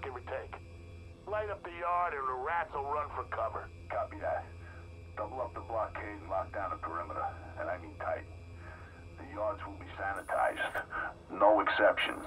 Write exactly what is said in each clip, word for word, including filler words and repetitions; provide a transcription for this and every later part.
give or take. Light up the yard and the rats will run for cover. Copy that. Double up the blockade and lock down the perimeter. And I mean tight. The yards will be sanitized. No exceptions.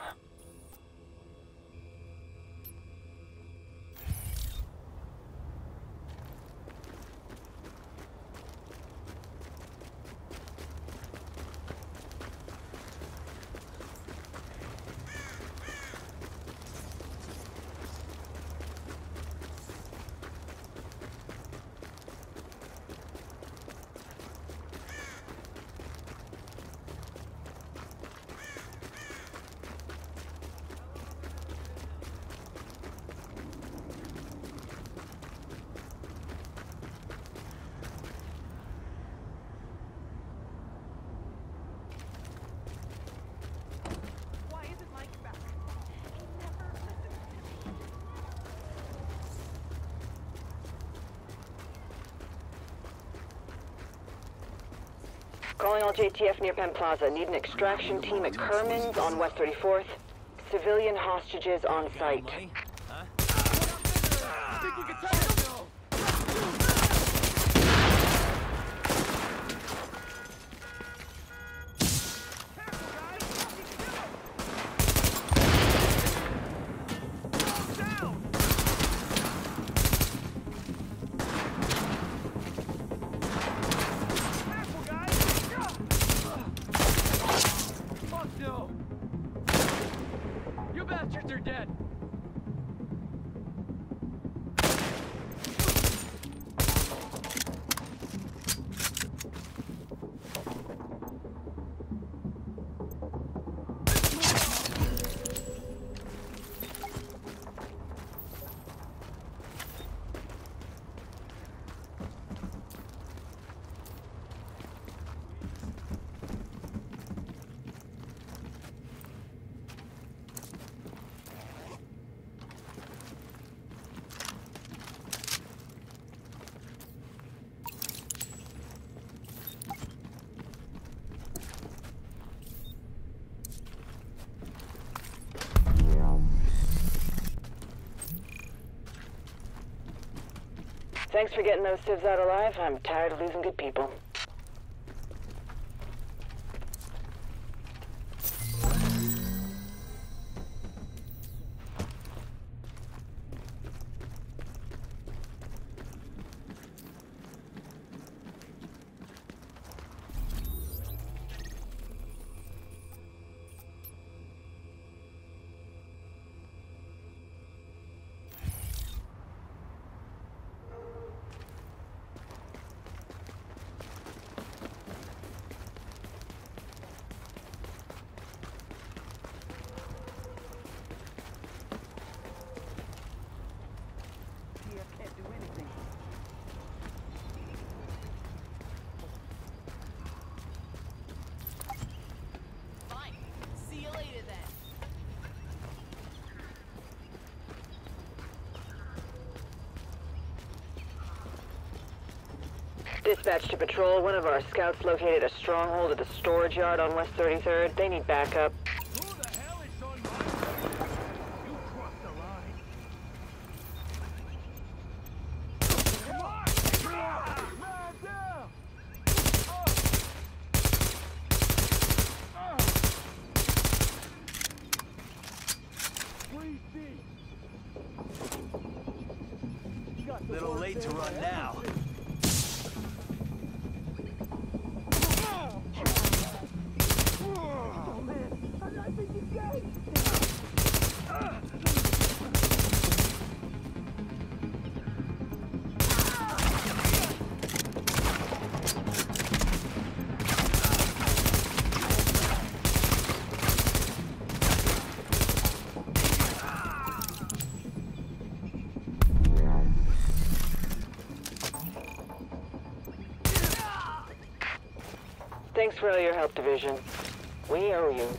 Calling all J T F near Penn Plaza. Need an extraction team at Kerman's on West thirty-fourth. Civilian hostages on site. Money? Huh? Think we can take him? You bastards are dead! Thanks for getting those civs out alive. I'm tired of losing good people. Dispatch to patrol. One of our scouts located a stronghold at the storage yard on West thirty-third. They need backup. Who the hell is on my side? You crossed the line. Come on! Man down! Three deep. Little late to run now. Thanks for all your help, Division. We owe you.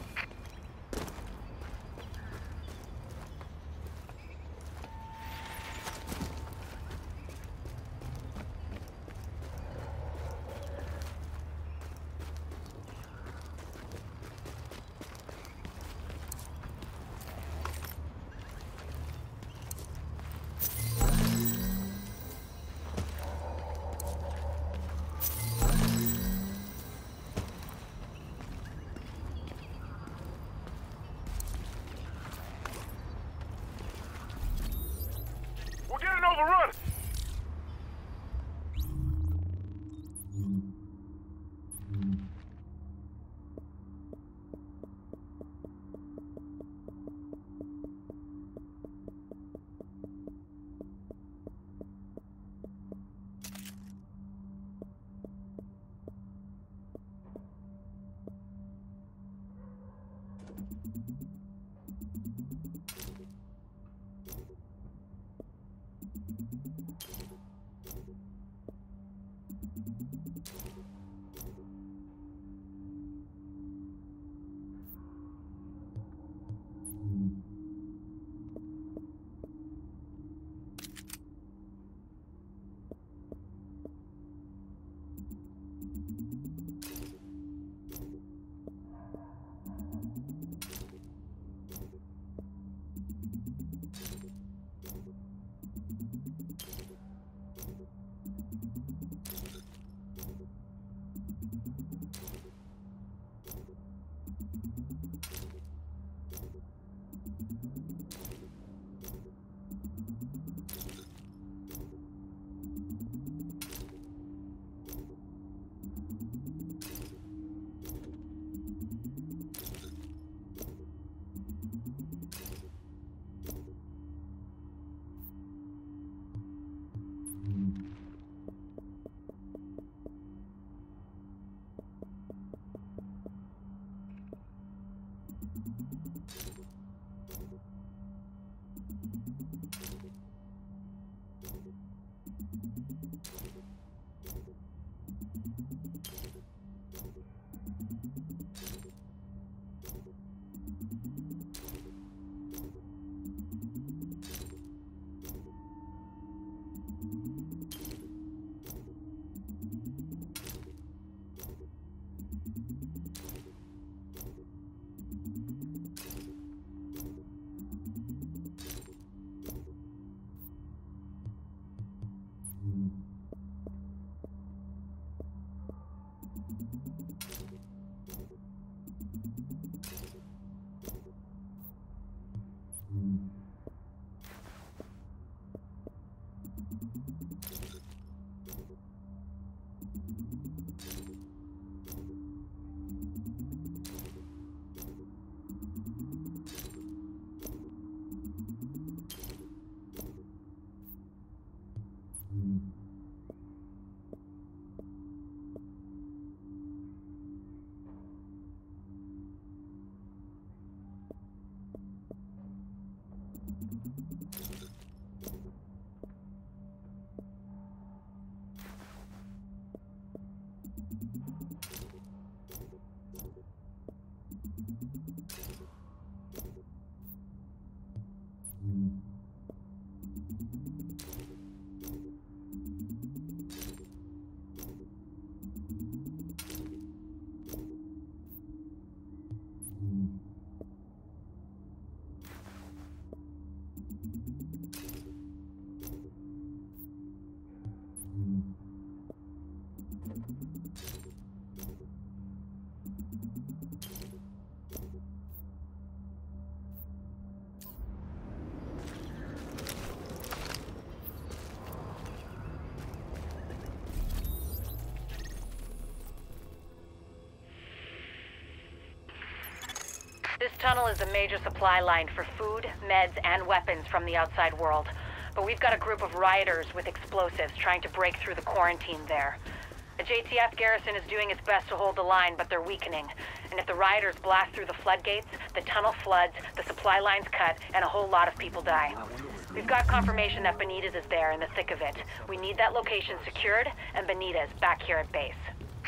This tunnel is a major supply line for food, meds, and weapons from the outside world. But we've got a group of rioters with explosives trying to break through the quarantine there. The J T F garrison is doing its best to hold the line, but they're weakening. And if the rioters blast through the floodgates, the tunnel floods, the supply lines cut, and a whole lot of people die. We've got confirmation that Benitez is there in the thick of it. We need that location secured, and Benitez back here at base.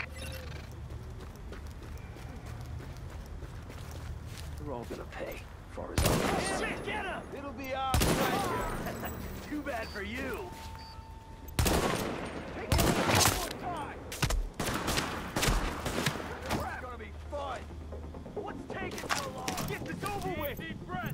We're all gonna pay, as far as I'm concerned. Shit, get him! It'll be our pleasure. Too bad for you. Take it one more time. It's gonna be fun. What's taking so long? Get this over with. Deep breath.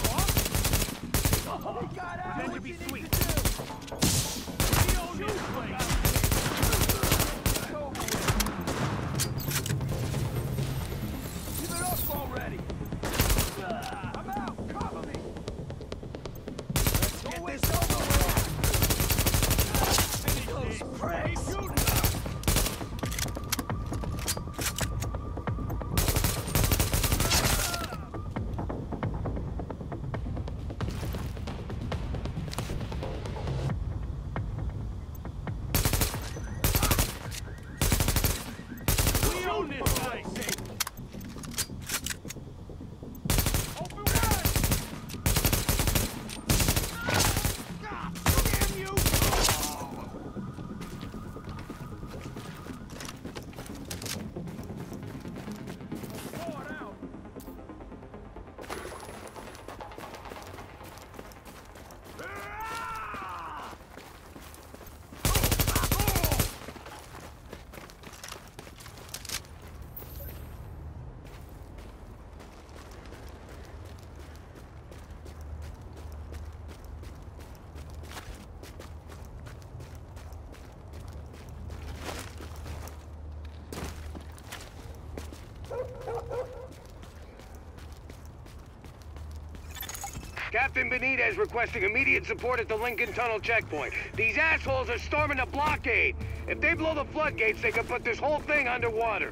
Oh, they got out. That would be sweet. We own this place. It's over with. Give it up already. I'm out! Cover me! Let's get this over with! Finish those pricks! Keep shooting! We own this place! Captain Benitez requesting immediate support at the Lincoln Tunnel checkpoint. These assholes are storming the blockade. If they blow the floodgates, they can put this whole thing underwater.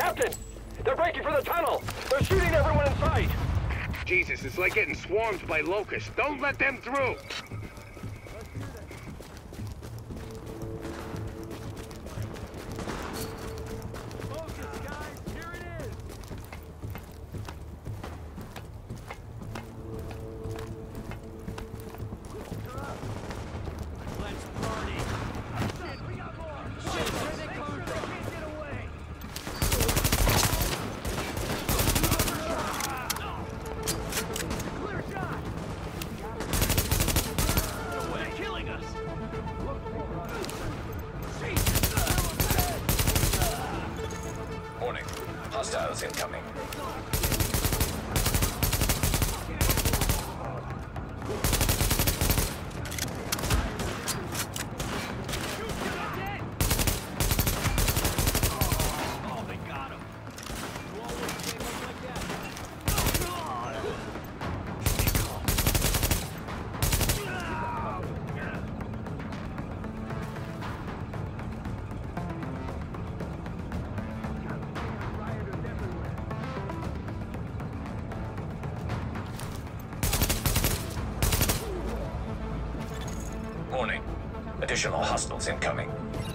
Captain! They're breaking for the tunnel! They're shooting everyone in sight! Jesus, it's like getting swarmed by locusts. Don't let them through! Focus, guys! Here it is! Let's party! Shit, we got more! Shit, where they coming from? Can't get away! Clear shot! They're killing us! Warning. Hostiles incoming. Oh, they got him! You always gave up like that. Warning. Additional hostiles incoming.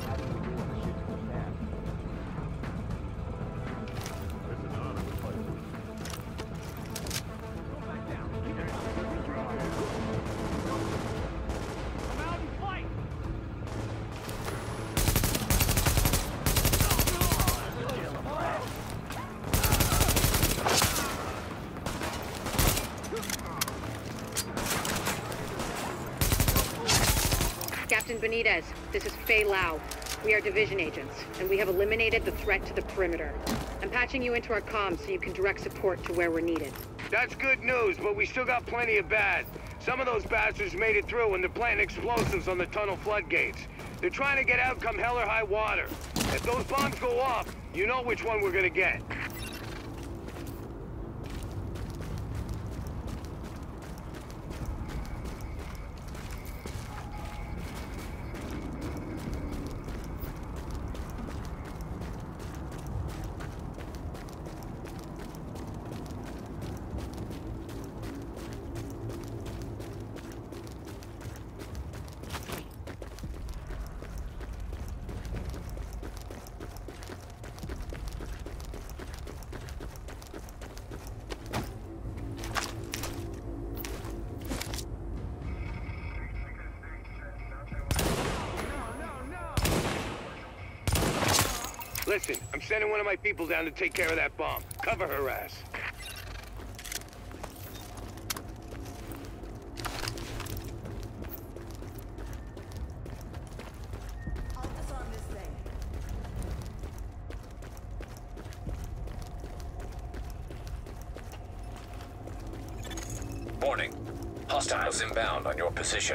Come out and fight! Captain Benitez, this is Faye Lau. We are division agents, and we have eliminated the threat to the perimeter. I'm patching you into our comms so you can direct support to where we're needed. That's good news, but we still got plenty of bad. Some of those bastards made it through and they're planting explosives on the tunnel floodgates. They're trying to get out come hell or high water. If those bombs go off, you know which one we're gonna get. Listen, I'm sending one of my people down to take care of that bomb. Cover her ass. I'll disarm this thing. Warning. Hostiles inbound on your position.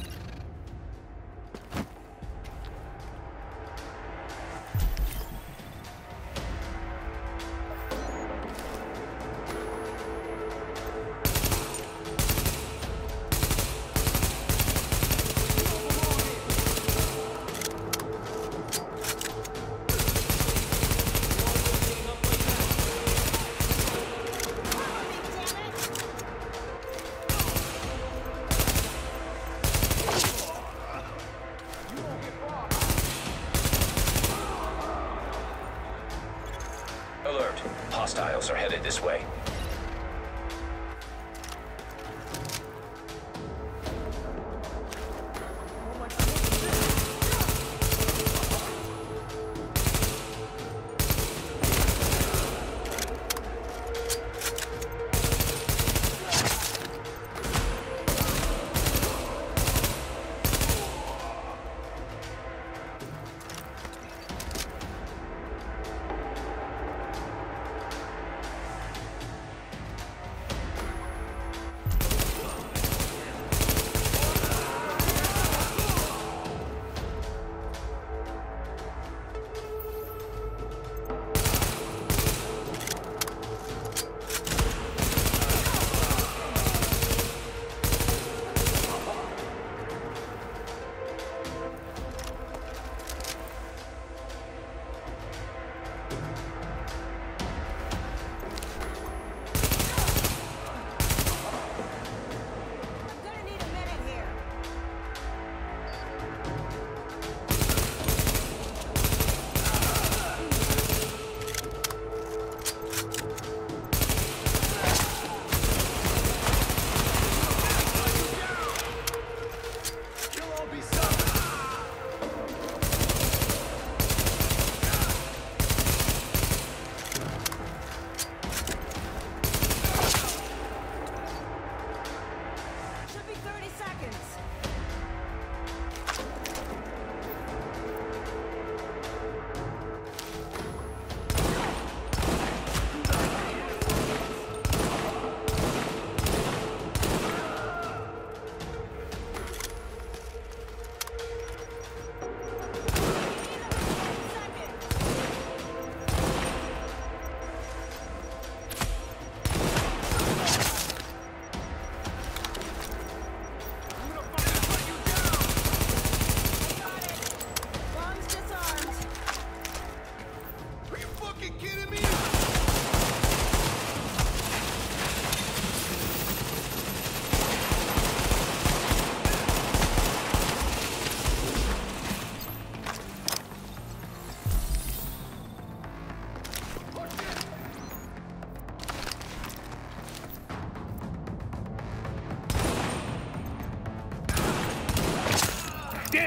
Alert. Hostiles are headed this way.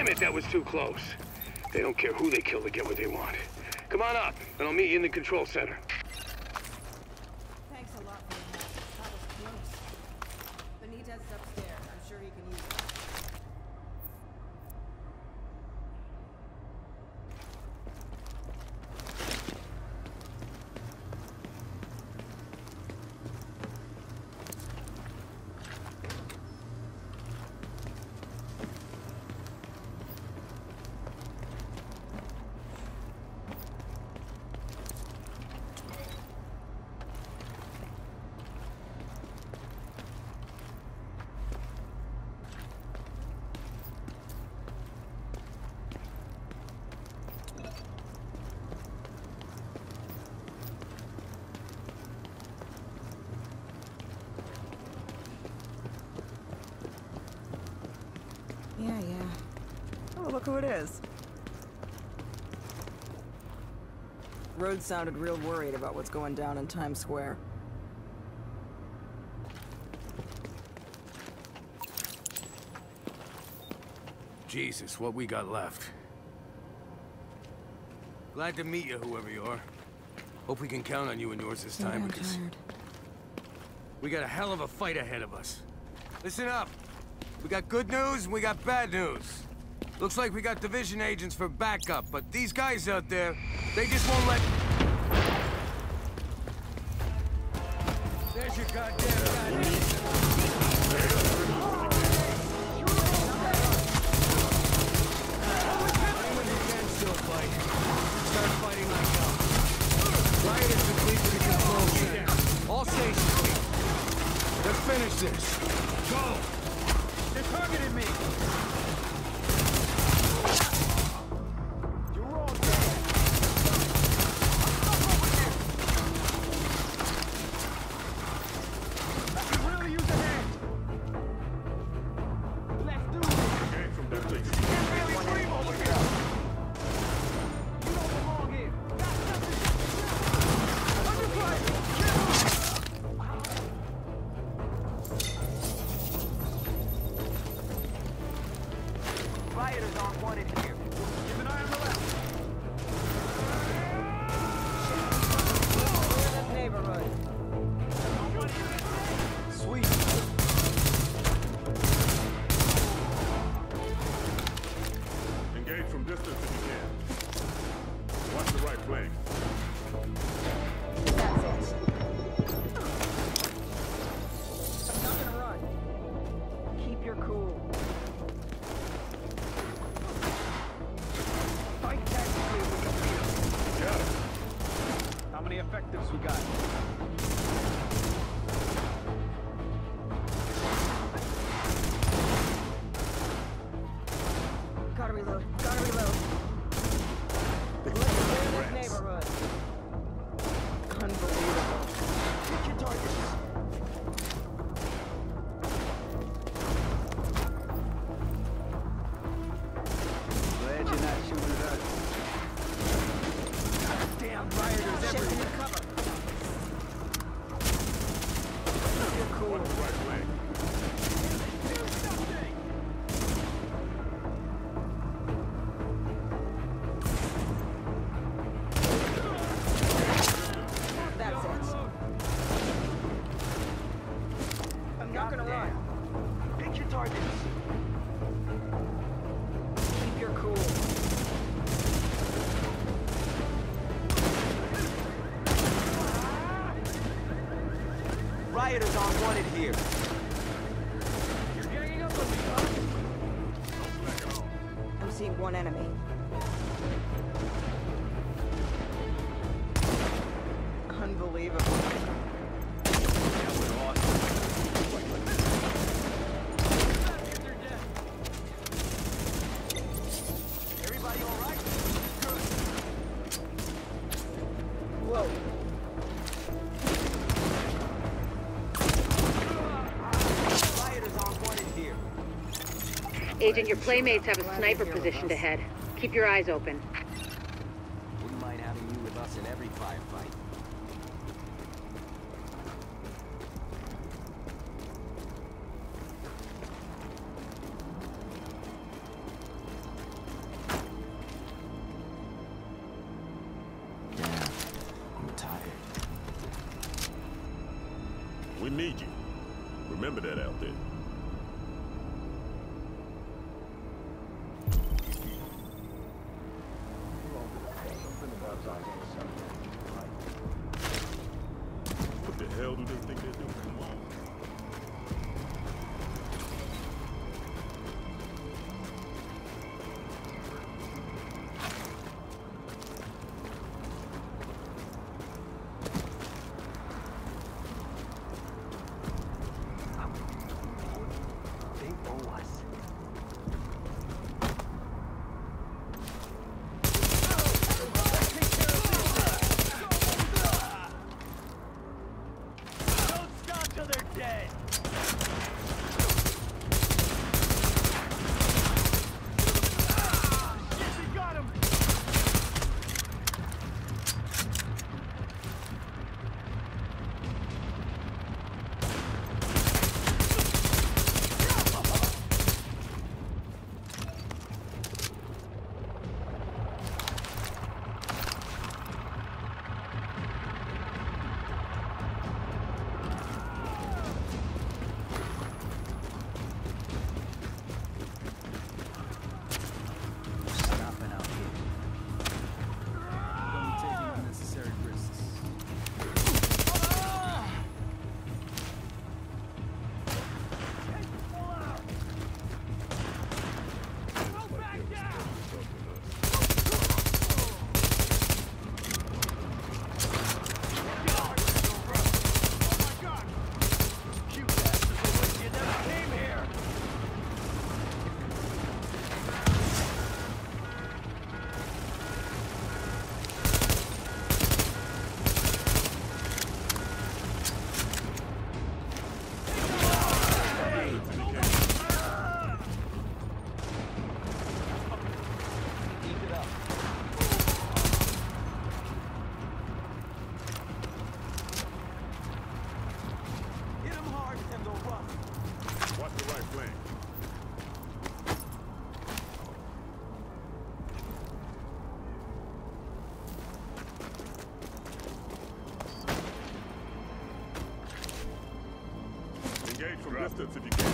Damn it, that was too close. They don't care who they kill to get what they want. Come on up, and I'll meet you in the control center. Thanks a lot for the help. That was close. Benitez is upstairs. I'm sure he can use it. Yeah, yeah. Oh, look who it is. Rhodes sounded real worried about what's going down in Times Square. Jesus, what we got left. Glad to meet you, whoever you are. Hope we can count on you and yours this Yeah, time, I'm because tired. we got a hell of a fight ahead of us. Listen up. We got good news and we got bad news. Looks like we got division agents for backup, but these guys out there, they just won't let... There's your goddamn guy. Start fighting like hell. Rioters are clear to the control center. All stations clear. Let's finish this. Go! They targeted me! You're all dead. I could really use a hand. Let's do it. Came from that place. You can't really breathe over here. You don't belong here. Underfire! Rioters aren't wanted here. Keep an eye on the left. Clear this neighborhood. Sweet. Engage from distance if you can. Watch the right flank. That's it. I'm not gonna run. Keep your cool. Fight tactically with the field. Yeah. How many effectives we got? Gotta reload. Gotta reload. Let's clear this neighborhood. Unbelievable. Hit your targets. Glad you're not shooting at us. Goddamn rioters Shifting everywhere. to cover. You're cool. Watch the right flank. Do something! That's it. I'm not gonna run. Pick your targets. Keep your cool. Rioters aren't wanted here. I'm seeing one enemy. Unbelievable. Everybody all right? Whoa. Rioters aren't wanted here. Agent, your playmates have a sniper positioned ahead. Keep your eyes open. Wouldn't mind having you with us in every firefight. need you. Remember that out there. What the hell do they think they're doing? Come on. Engage from distance if you can.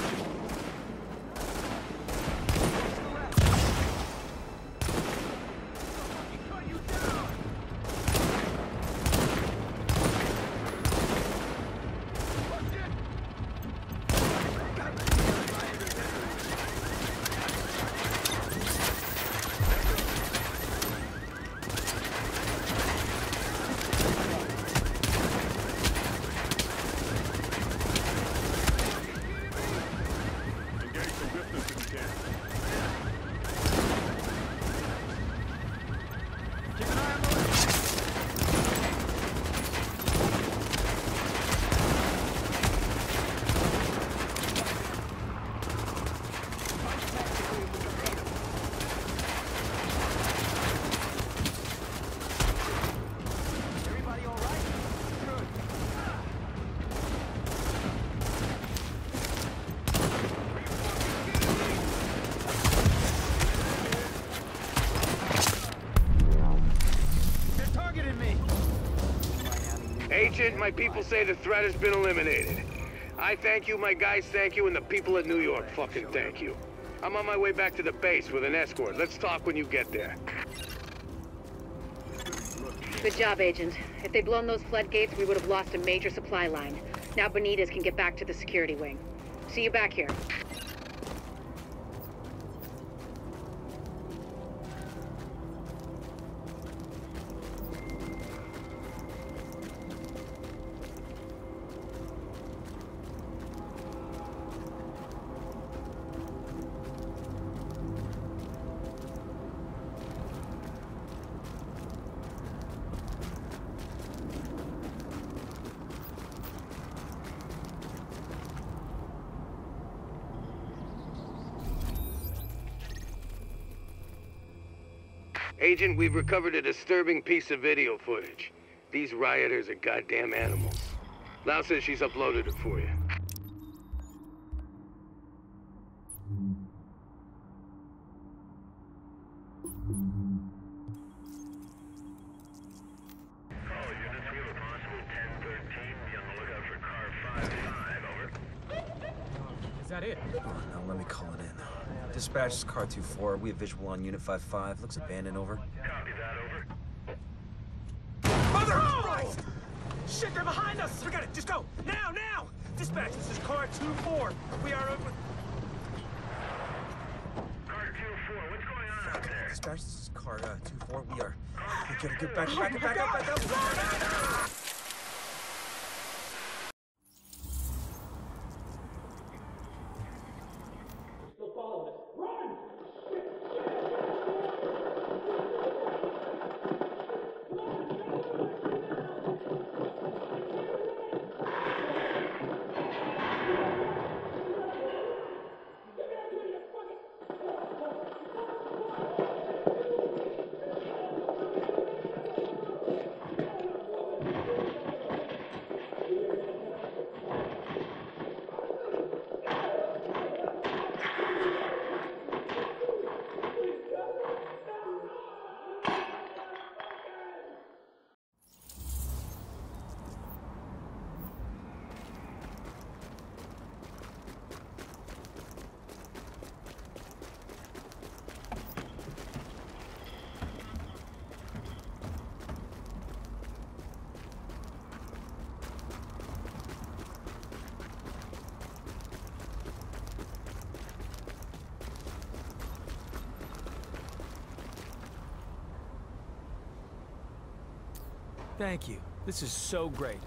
Agent, my people say the threat has been eliminated. I thank you, my guys thank you, and the people of New York fucking thank you. I'm on my way back to the base with an escort. Let's talk when you get there. Good job, Agent. If they'd blown those floodgates, we would have lost a major supply line. Now Benitez can get back to the security wing. See you back here. Agent, we've recovered a disturbing piece of video footage. These rioters are goddamn animals. Lau says she's uploaded it for you. All units, we have a possible ten thirteen. Be on the lookout for car five five. in. Oh, now let me call it in. Dispatch, this is Car two four. We have visual on Unit five five. Looks abandoned, over. Copy that, over. Mother Christ! Shit, they're behind us! Forget it, just go! Now, now! Dispatch, this is Car two four. We are over... Car two four, what's going on out there? Dispatch, this is Car uh, two four. We are... We gotta get back, back, back up, back up! Thank you. This is so great.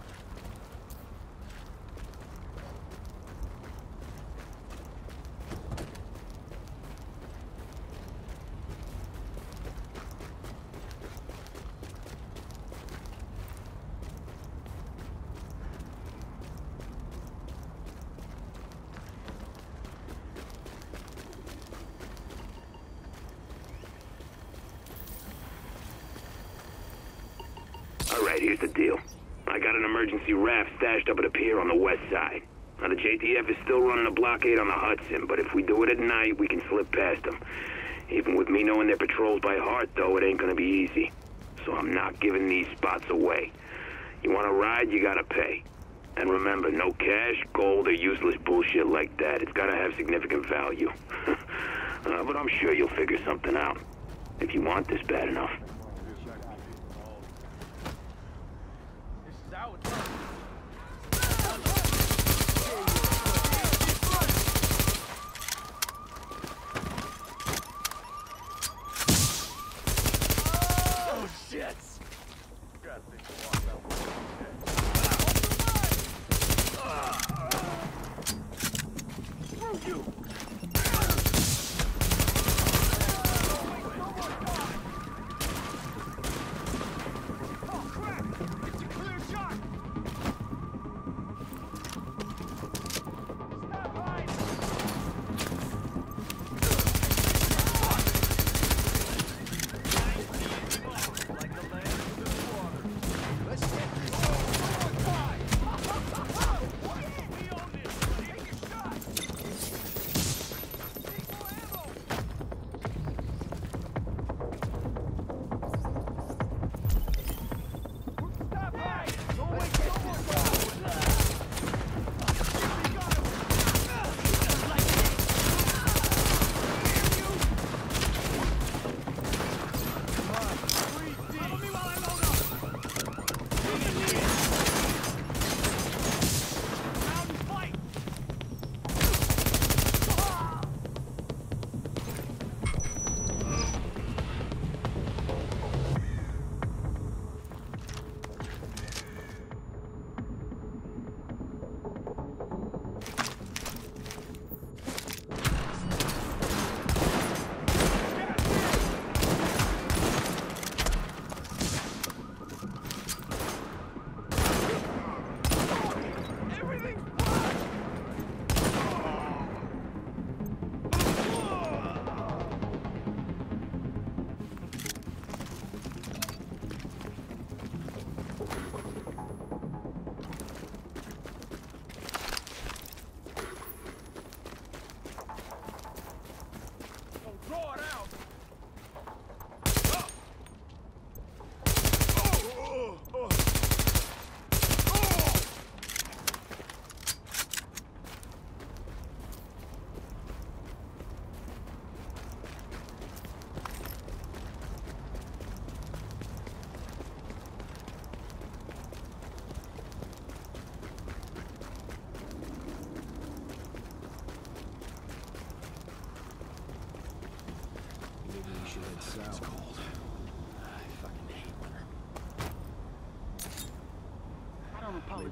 Alright, here's the deal. I got an emergency raft stashed up at a pier on the west side. Now, the J T F is still running a blockade on the Hudson, but if we do it at night, we can slip past them. Even with me knowing their patrols by heart, though, it ain't gonna be easy. So I'm not giving these spots away. You wanna ride, you gotta pay. And remember, no cash, gold, or useless bullshit like that. It's gotta have significant value. uh, but I'm sure you'll figure something out. If you want this bad enough.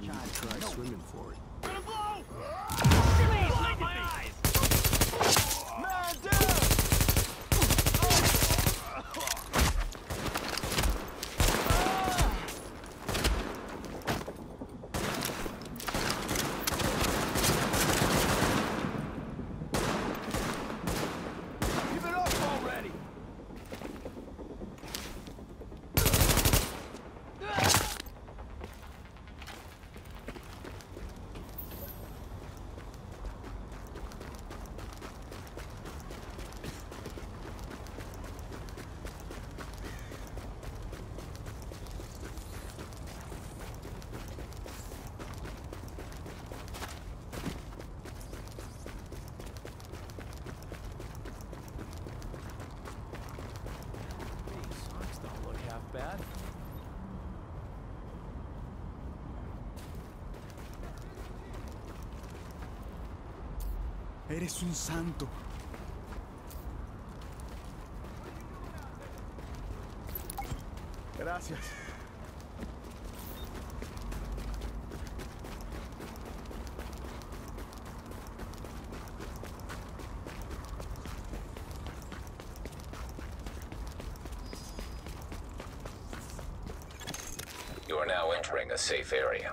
Try swimming for it. Man down! Give it up already! Bad. Eres un santo. Gracias. You are now entering a safe area.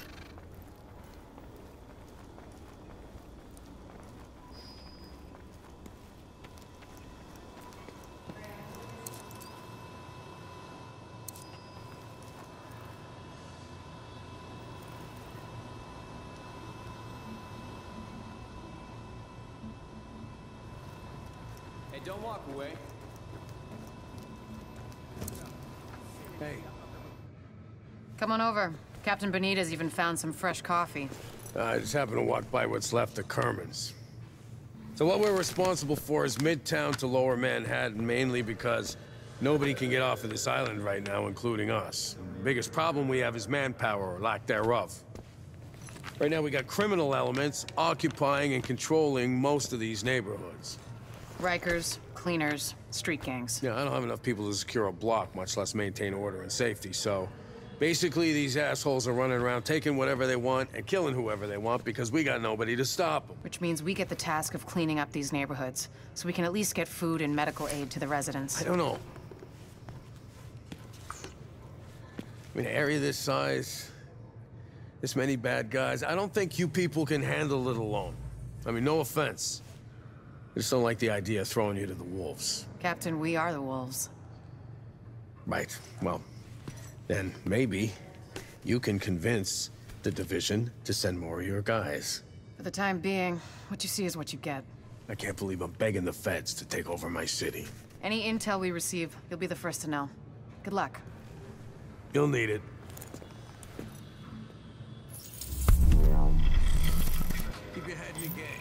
Hey, don't walk away. Hey. Come on over. Captain Benitez even found some fresh coffee. Uh, I just happened to walk by what's left of Kerman's. So what we're responsible for is Midtown to Lower Manhattan, mainly because nobody can get off of this island right now, including us. The biggest problem we have is manpower, or lack thereof. Right now we got criminal elements occupying and controlling most of these neighborhoods. Rikers, cleaners, street gangs. Yeah, I don't have enough people to secure a block, much less maintain order and safety, so... basically, these assholes are running around taking whatever they want and killing whoever they want because we got nobody to stop them. Which means we get the task of cleaning up these neighborhoods, so we can at least get food and medical aid to the residents. I don't know. I mean, an area this size, this many bad guys, I don't think you people can handle it alone. I mean, no offense. I just don't like the idea of throwing you to the wolves. Captain, we are the wolves. Right, well... then maybe you can convince the division to send more of your guys. For the time being, what you see is what you get. I can't believe I'm begging the feds to take over my city. Any intel we receive, you'll be the first to know. Good luck. You'll need it. Keep your head in the game.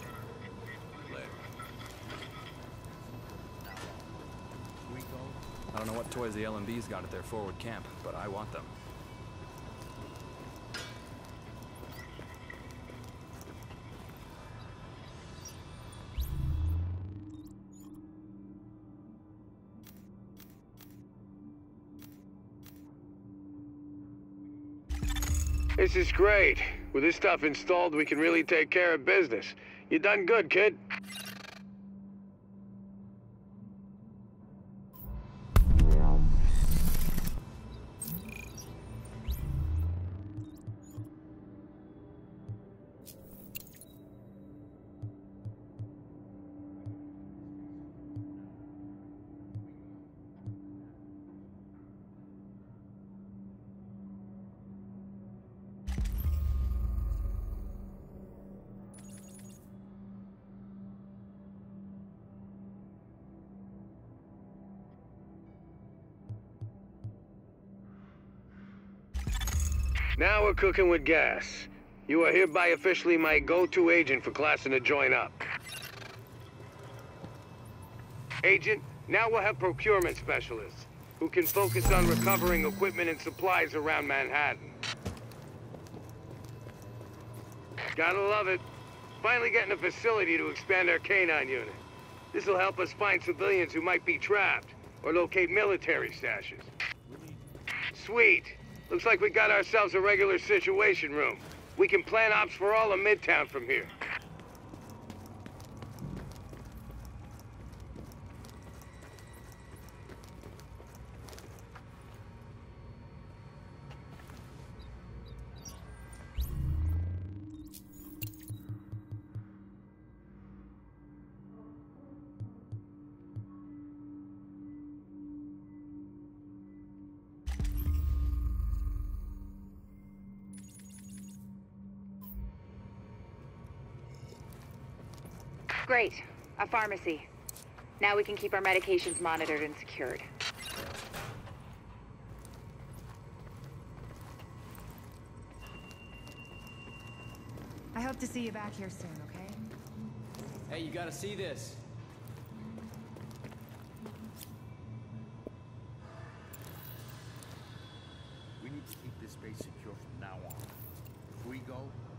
I don't know what toys the L M B's got at their forward camp, but I want them. This is great. With this stuff installed, we can really take care of business. You done good, kid. Now we're cooking with gas. You are hereby officially my go-to agent for classing to join up. Agent, now we'll have procurement specialists who can focus on recovering equipment and supplies around Manhattan. Gotta love it. Finally getting a facility to expand our canine unit. This will help us find civilians who might be trapped or locate military stashes. Sweet. Looks like we got ourselves a regular situation room. We can plan ops for all of Midtown from here. Great. A pharmacy. Now we can keep our medications monitored and secured. I hope to see you back here soon, okay? Hey, you gotta see this. We need to keep this space secure from now on. If we go,